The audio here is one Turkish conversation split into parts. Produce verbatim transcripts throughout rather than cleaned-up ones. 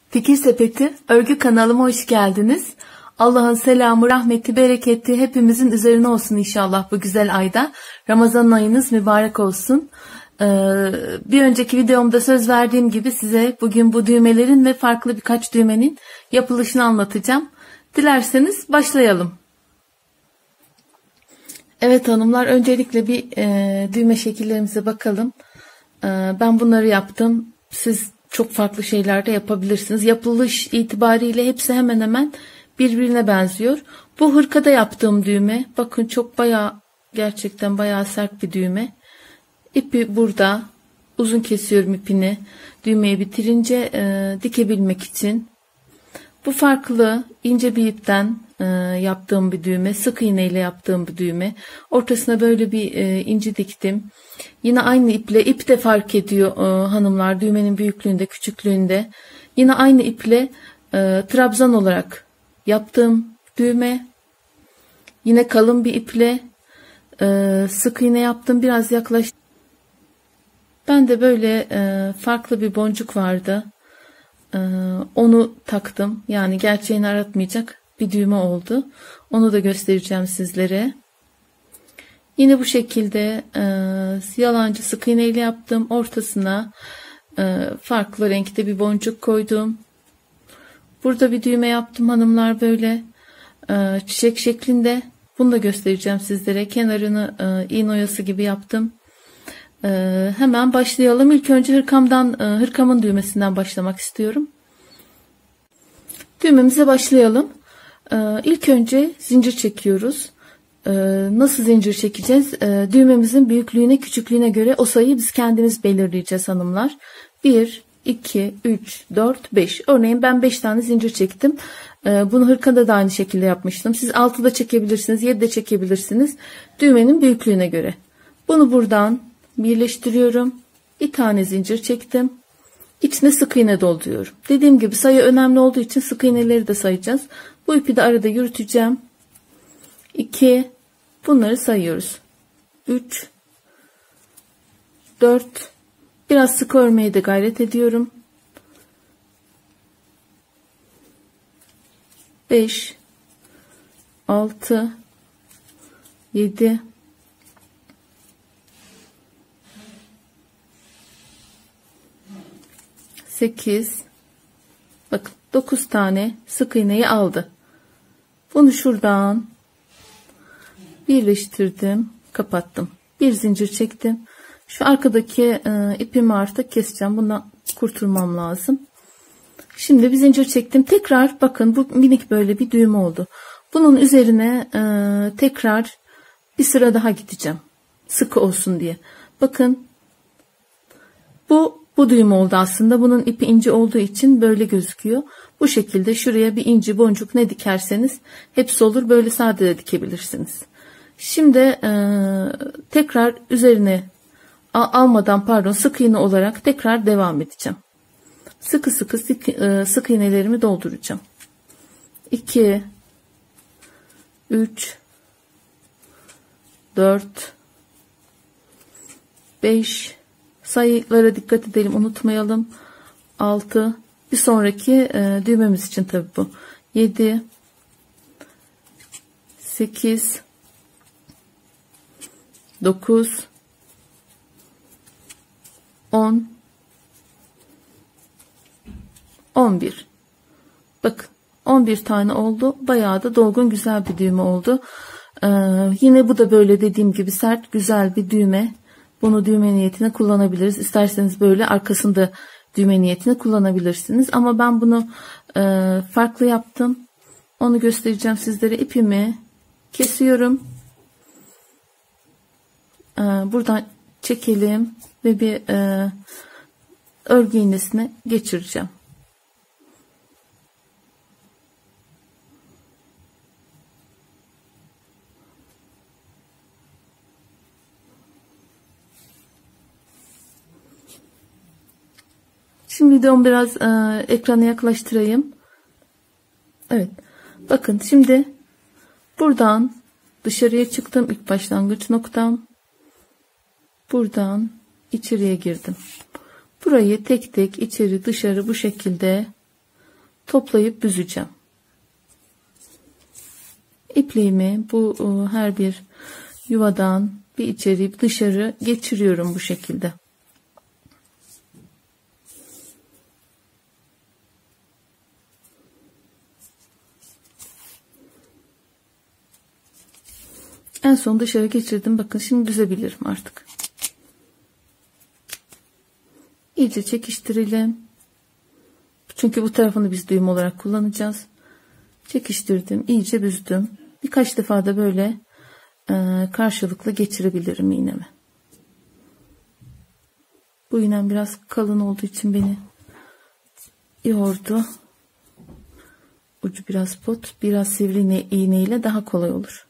Fikir Sepeti örgü kanalıma hoş geldiniz. Allah'ın selamı, rahmeti, bereketi hepimizin üzerine olsun inşallah bu güzel ayda. Ramazan ayınız mübarek olsun. Ee, bir önceki videomda söz verdiğim gibi size bugün bu düğmelerin ve farklı birkaç düğmenin yapılışını anlatacağım. Dilerseniz başlayalım. Evet hanımlar, öncelikle bir e, düğme şekillerimize bakalım. E, ben bunları yaptım. Siz çok farklı şeyler de yapabilirsiniz. Yapılış itibariyle hepsi hemen hemen birbirine benziyor. Bu hırkada yaptığım düğme. Bakın çok bayağı, gerçekten bayağı sert bir düğme. İpi burada. Uzun kesiyorum ipini. Düğmeyi bitirince e, dikebilmek için. Bu farklı ince bir ipten e, yaptığım bir düğme. Sık iğne ile yaptığım bir düğme. Ortasına böyle bir e, inci diktim. Yine aynı iple, ip de fark ediyor e, hanımlar, düğmenin büyüklüğünde, küçüklüğünde. Yine aynı iple e, trabzan olarak yaptığım düğme. Yine kalın bir iple e, sık iğne yaptım. Biraz yaklaş. Ben de böyle e, farklı bir boncuk vardı. E, onu taktım. Yani gerçeğini aratmayacak bir düğme oldu. Onu da göstereceğim sizlere. Yine bu şekilde e, yalancı sık iğne ile yaptım. Ortasına e, farklı renkte bir boncuk koydum. Burada bir düğme yaptım hanımlar, böyle e, çiçek şeklinde. Bunu da göstereceğim sizlere. Kenarını e, iğne oyası gibi yaptım. E, hemen başlayalım. İlk önce hırkamdan, e, hırkamın düğmesinden başlamak istiyorum. Düğmemize başlayalım. E, ilk önce zincir çekiyoruz. Nasıl zincir çekeceğiz? Düğmemizin büyüklüğüne, küçüklüğüne göre o sayıyı biz kendimiz belirleyeceğiz hanımlar. bir, iki, üç, dört, beş. Örneğin ben beş tane zincir çektim. Bunu hırkada da aynı şekilde yapmıştım. Siz altı da çekebilirsiniz, yedi de çekebilirsiniz. Düğmenin büyüklüğüne göre. Bunu buradan birleştiriyorum. Bir tane zincir çektim. İçine sık iğne dolduruyorum. Dediğim gibi sayı önemli olduğu için sık iğneleri de sayacağız. Bu ipi de arada yürüteceğim. iki, bunları sayıyoruz. üç, dört, biraz sık örmeye de gayret ediyorum. beş, altı, yedi, sekiz, bakın dokuz tane sık iğneyi aldı. Bunu şuradan birleştirdim, kapattım. Bir zincir çektim. Şu arkadaki e, ipimi artık keseceğim. Bundan kurtulmam lazım. Şimdi bir zincir çektim. Tekrar bakın, bu minik böyle bir düğüm oldu. Bunun üzerine e, tekrar bir sıra daha gideceğim. Sıkı olsun diye. Bakın bu bu düğüm oldu aslında. Bunun ipi ince olduğu için böyle gözüküyor. Bu şekilde şuraya bir inci, boncuk ne dikerseniz hepsi olur. Böyle sade de dikebilirsiniz. Şimdi e, tekrar üzerine almadan, pardon, sık iğne olarak tekrar devam edeceğim. Sıkı sıkı sık, e, sık iğnelerimi dolduracağım. iki, üç, dört, beş, sayılara dikkat edelim, unutmayalım. altı, bir sonraki e, düğmemiz için tabi bu. yedi, sekiz, dokuz, on, on bir. Bakın on bir tane oldu. Bayağı da dolgun, güzel bir düğme oldu. Ee, yine bu da böyle dediğim gibi sert, güzel bir düğme. Bunu düğme niyetine kullanabiliriz. İsterseniz böyle arkasında düğme niyetine kullanabilirsiniz. Ama ben bunu e, farklı yaptım. Onu göstereceğim sizlere. İpimi kesiyorum. Buradan çekelim ve bir e, örgü iğnesine geçireceğim. Şimdi videomu biraz e, ekrana yaklaştırayım. Evet. Bakın şimdi buradan dışarıya çıktım. İlk başlangıç noktam. Buradan içeriye girdim. Burayı tek tek içeri dışarı bu şekilde toplayıp büzeceğim. İpliğimi bu her bir yuvadan bir içeri bir dışarı geçiriyorum bu şekilde. En son dışarı geçirdim. Bakın şimdi büzebilirim artık. İyice çekiştirelim. Çünkü bu tarafını biz düğüm olarak kullanacağız. Çekiştirdim. İyice büzdüm. Birkaç defa da böyle e, karşılıklı geçirebilirim iğnemi. Bu iğnem biraz kalın olduğu için beni yordu. Ucu biraz pot. Biraz sivri iğne, iğne ile daha kolay olur.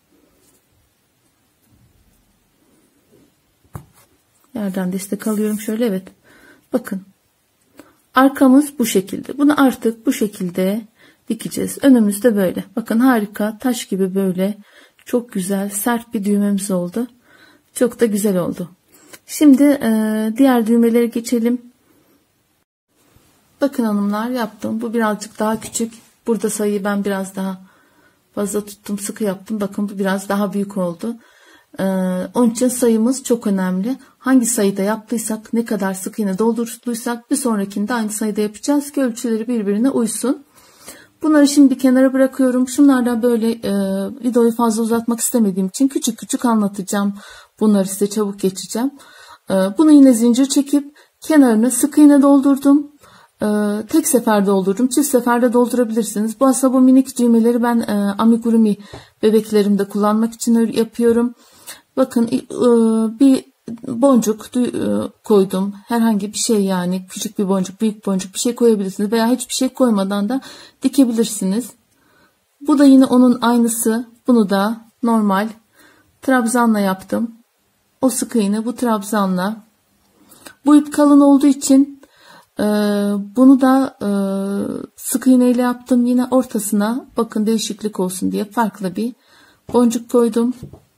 Yerden destek alıyorum şöyle, evet. Bakın. Arkamız bu şekilde. Bunu artık bu şekilde dikeceğiz. Önümüz de böyle. Bakın harika. Taş gibi böyle. Çok güzel. Sert bir düğmemiz oldu. Çok da güzel oldu. Şimdi e, diğer düğmelere geçelim. Bakın hanımlar, yaptım. Bu birazcık daha küçük. Burada sayıyı ben biraz daha fazla tuttum. Sıkı yaptım. Bakın bu biraz daha büyük oldu. Ee, onun için sayımız çok önemli. Hangi sayıda yaptıysak, ne kadar sık iğne doldurduysak bir sonrakinde aynı sayıda yapacağız ki ölçüleri birbirine uysun. Bunları şimdi bir kenara bırakıyorum. Şunlardan böyle e, videoyu fazla uzatmak istemediğim için küçük küçük anlatacağım. Bunları size çabuk geçeceğim. E, bunu yine zincir çekip kenarına sık iğne doldurdum. E, tek sefer doldurdum. Çift seferde doldurabilirsiniz. Bu aslında bu minik düğmeleri ben e, amigurumi bebeklerimde kullanmak için yapıyorum. Bakın bir boncuk koydum. Herhangi bir şey, yani küçük bir boncuk, büyük boncuk bir şey koyabilirsiniz. Veya hiçbir şey koymadan da dikebilirsiniz. Bu da yine onun aynısı. Bunu da normal trabzanla yaptım. O sık iğne bu trabzanla. Bu ip kalın olduğu için bunu da sık iğne ile yaptım. Yine ortasına bakın değişiklik olsun diye farklı bir boncuk koydum.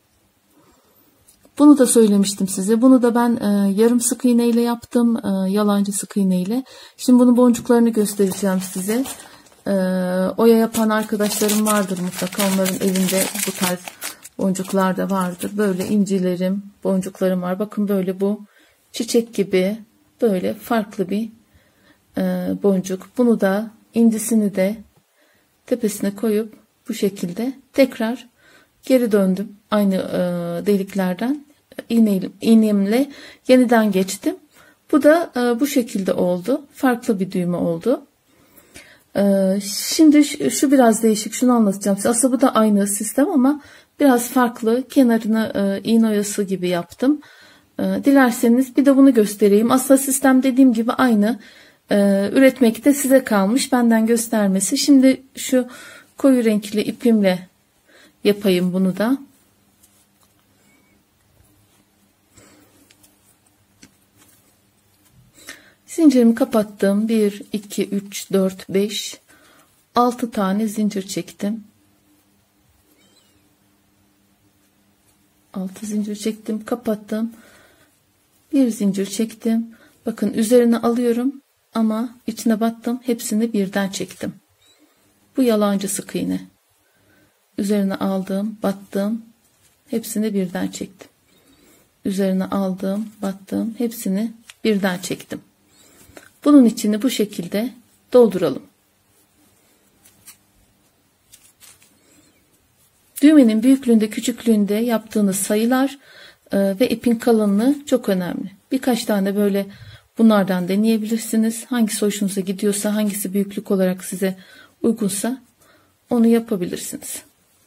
Bunu da söylemiştim size. Bunu da ben e, yarım sık iğne ile yaptım. E, yalancı sık iğne ile. Şimdi bunun boncuklarını göstereceğim size. E, oya yapan arkadaşlarım vardır mutlaka. Onların evinde bu tarz boncuklar da vardır. Böyle incilerim, boncuklarım var. Bakın böyle bu çiçek gibi böyle farklı bir e, boncuk. Bunu da incisini de tepesine koyup bu şekilde tekrar geri döndüm. Aynı e, deliklerden iğne, iğnemle yeniden geçtim. Bu da e, bu şekilde oldu. Farklı bir düğme oldu. E, şimdi şu, şu biraz değişik. Şunu anlatacağım size. Aslında bu da aynı sistem ama biraz farklı. Kenarını e, iğne oyası gibi yaptım. E, dilerseniz bir de bunu göstereyim. Aslında sistem dediğim gibi aynı. E, üretmek de size kalmış. Benden göstermesi. Şimdi şu koyu renkli ipimle yapayım bunu da. Zincirimi kapattım. bir, iki, üç, dört, beş, altı tane zincir çektim. altı zincir çektim. Kapattım. Bir zincir çektim. Bakın üzerine alıyorum ama içine battım. Hepsini birden çektim. Bu yalancı sık iğne. Üzerine aldım, battım. Hepsini birden çektim. Üzerine aldım, battım. Hepsini birden çektim. Bunun içini bu şekilde dolduralım. Düğmenin büyüklüğünde, küçüklüğünde yaptığınız sayılar e, ve ipin kalınlığı çok önemli. Birkaç tane böyle bunlardan deneyebilirsiniz. Hangisi hoşunuza gidiyorsa, hangisi büyüklük olarak size uygunsa onu yapabilirsiniz.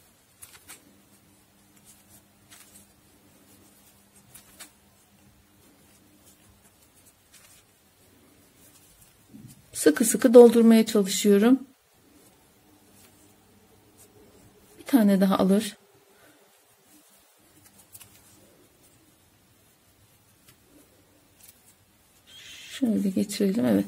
Sıkı sıkı doldurmaya çalışıyorum. Bir tane daha alır. Şöyle geçirelim. Evet.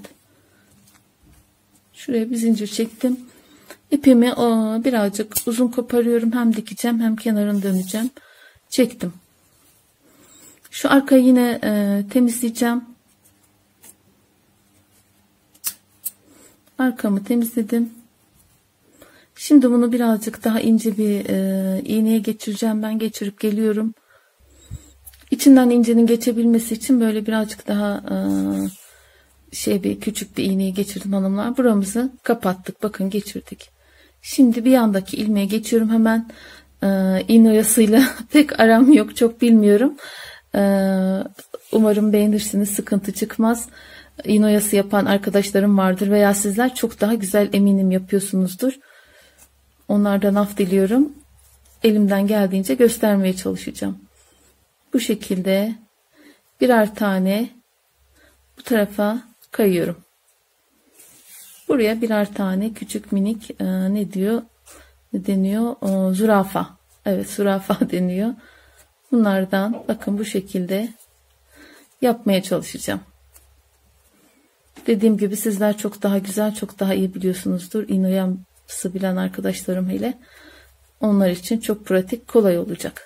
Şuraya bir zincir çektim. İpimi o, birazcık uzun koparıyorum. Hem dikeceğim hem kenarını döneceğim. Çektim. Şu arkayı yine e, temizleyeceğim. Arkamı temizledim. Şimdi bunu birazcık daha ince bir e, iğneye geçireceğim. Ben geçirip geliyorum. İçinden incenin geçebilmesi için böyle birazcık daha e, şey bir küçük bir iğneyi geçirdim hanımlar. Buramızı kapattık. Bakın geçirdik. Şimdi bir yandaki ilmeğe geçiyorum hemen. E, iğne oyasıyla pek aram yok. Çok bilmiyorum. E, umarım beğenirsiniz. Sıkıntı çıkmaz. İğne oyası yapan arkadaşlarım vardır veya sizler çok daha güzel eminim yapıyorsunuzdur. Onlardan af diliyorum. Elimden geldiğince göstermeye çalışacağım. Bu şekilde birer tane bu tarafa kayıyorum. Buraya birer tane küçük minik e, ne diyor? Ne deniyor? O, zürafa. Evet, zürafa deniyor. Bunlardan bakın bu şekilde yapmaya çalışacağım. Dediğim gibi sizler çok daha güzel, çok daha iyi biliyorsunuzdur. İğne oyası bilen arkadaşlarım hele. Onlar için çok pratik, kolay olacak.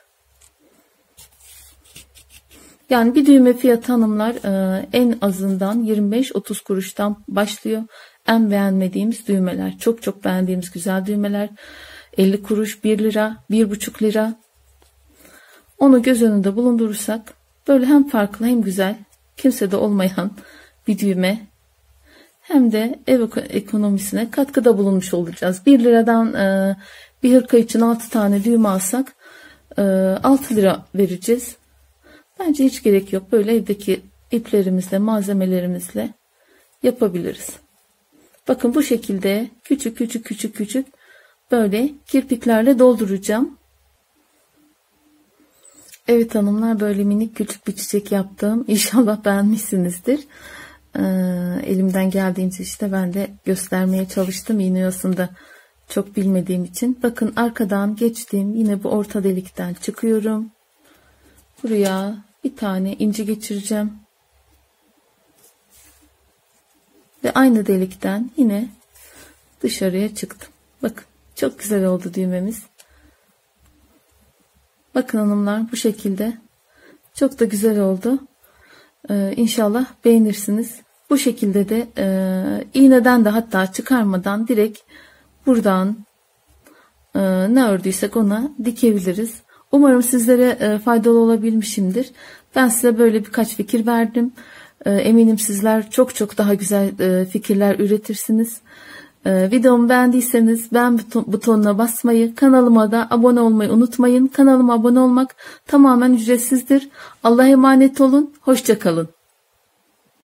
Yani bir düğme fiyatı hanımlar e, en azından yirmi beş otuz kuruştan başlıyor. En beğenmediğimiz düğmeler, çok çok beğendiğimiz güzel düğmeler elli kuruş, bir lira, bir buçuk lira. Onu göz önünde bulundurursak böyle hem farklı hem güzel, kimsede olmayan bir düğme, hem de ev ekonomisine katkıda bulunmuş olacağız. bir liradan e, bir hırka için altı tane düğme alsak e, altı lira vereceğiz. Bence hiç gerek yok. Böyle evdeki iplerimizle, malzemelerimizle yapabiliriz. Bakın bu şekilde küçük küçük küçük küçük böyle kirpiklerle dolduracağım. Evet hanımlar, böyle minik küçük bir çiçek yaptım. İnşallah beğenmişsinizdir. Ee, elimden geldiğince işte ben de göstermeye çalıştım. İğne oyasında çok bilmediğim için. Bakın arkadan geçtim. Yine bu orta delikten çıkıyorum. Buraya bir tane inci geçireceğim. Ve aynı delikten yine dışarıya çıktım. Bakın çok güzel oldu düğmemiz. Bakın hanımlar, bu şekilde çok da güzel oldu. Ee, İnşallah beğenirsiniz. Bu şekilde de e, iğneden de hatta çıkarmadan direkt buradan e, ne ördüysek ona dikebiliriz. Umarım sizlere e, faydalı olabilmişimdir. Ben size böyle birkaç fikir verdim. E, eminim sizler çok çok daha güzel e, fikirler üretirsiniz. E, videomu beğendiyseniz beğen butonuna basmayı, kanalıma da abone olmayı unutmayın. Kanalıma abone olmak tamamen ücretsizdir. Allah'a emanet olun. Hoşça kalın.